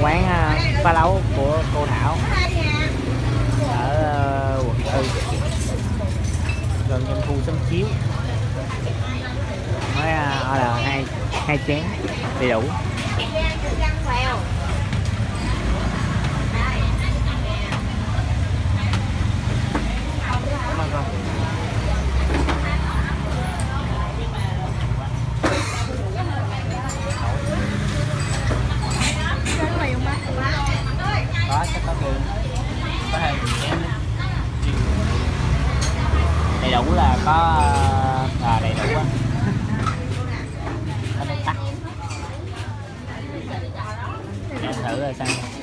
quán phá lấu của cô Thảo ở quận Tư, gần trong khu Xóm Chiếu. Mới order hai chén đầy đủ. Có chắc có đường, có thêm chén đầy đủ là có đầy đủ á. Có nước tắt. Để thử rồi sao.